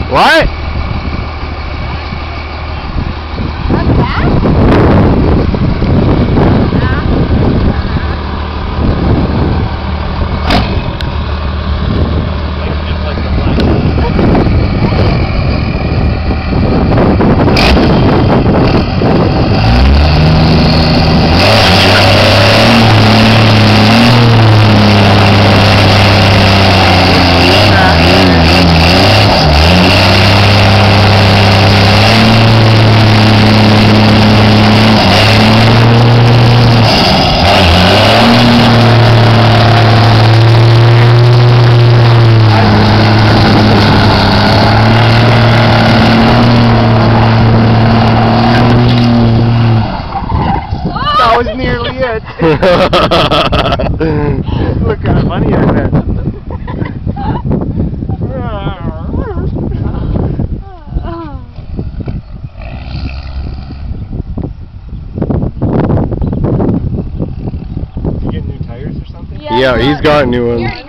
What? That was nearly it. Look how funny I bet. Did you get new tires or something? Yeah, he's got new ones.